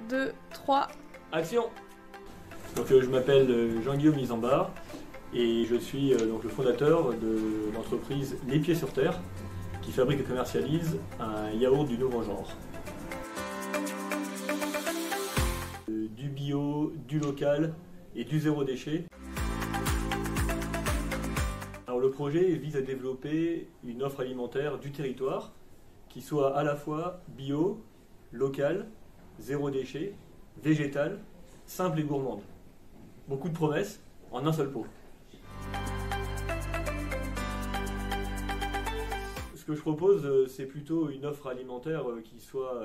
2, 3. Action! Donc je m'appelle Jean-Guillaume Isambard et je suis donc le fondateur de l'entreprise Les Pieds sur Terre qui fabrique et commercialise un yaourt du nouveau genre. Du bio, du local et du zéro déchet. Alors le projet vise à développer une offre alimentaire du territoire qui soit à la fois bio, local, zéro déchet, végétale, simple et gourmande. Beaucoup de promesses en un seul pot. Ce que je propose, c'est plutôt une offre alimentaire qui soit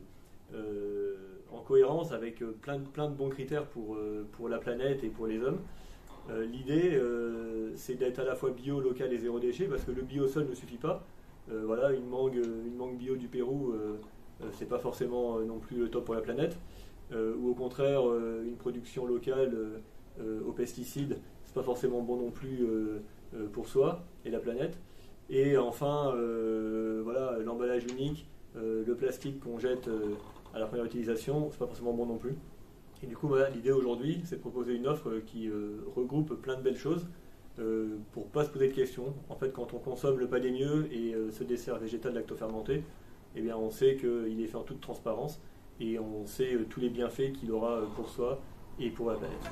en cohérence avec plein de bons critères pour la planète et pour les hommes. L'idée, c'est d'être à la fois bio, local et zéro déchet, parce que le bio seul ne suffit pas. Voilà, une mangue bio du Pérou, c'est pas forcément non plus le top pour la planète. Ou au contraire, une production locale aux pesticides, c'est pas forcément bon non plus pour soi et la planète. Et enfin, voilà, l'emballage unique, le plastique qu'on jette à la première utilisation, c'est pas forcément bon non plus. Et du coup, voilà, l'idée aujourd'hui, c'est de proposer une offre qui regroupe plein de belles choses pour ne pas se poser de questions. En fait, quand on consomme le pas des mieux et ce dessert végétal lactofermenté, eh bien, on sait qu'il est fait en toute transparence et on sait tous les bienfaits qu'il aura pour soi et pour la planète.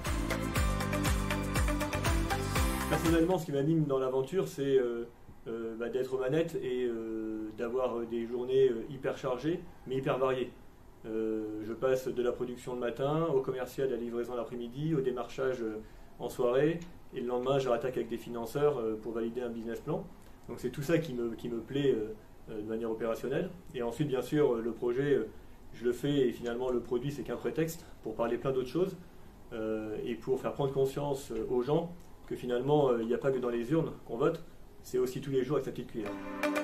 Personnellement, ce qui m'anime dans l'aventure, c'est d'être aux manettes et d'avoir des journées hyper chargées, mais hyper variées. Je passe de la production le matin, au commercial, à la livraison l'après-midi, au démarchage en soirée, et le lendemain je rattaque avec des financeurs pour valider un business plan. Donc c'est tout ça qui me plaît de manière opérationnelle. Et ensuite, bien sûr, le projet, je le fais et finalement le produit, c'est qu'un prétexte pour parler plein d'autres choses et pour faire prendre conscience aux gens que finalement, il n'y a pas que dans les urnes qu'on vote, c'est aussi tous les jours avec sa petite cuillère.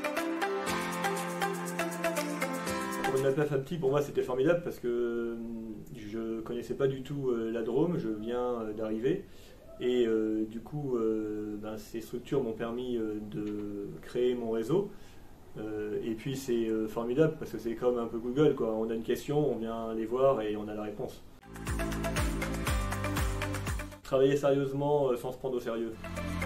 Pour une APF à petit, pour moi c'était formidable parce que je ne connaissais pas du tout la Drôme, je viens d'arriver et du coup ces structures m'ont permis de créer mon réseau et puis c'est formidable parce que c'est comme un peu Google, quoi. On a une question, on vient les voir et on a la réponse. Travailler sérieusement sans se prendre au sérieux.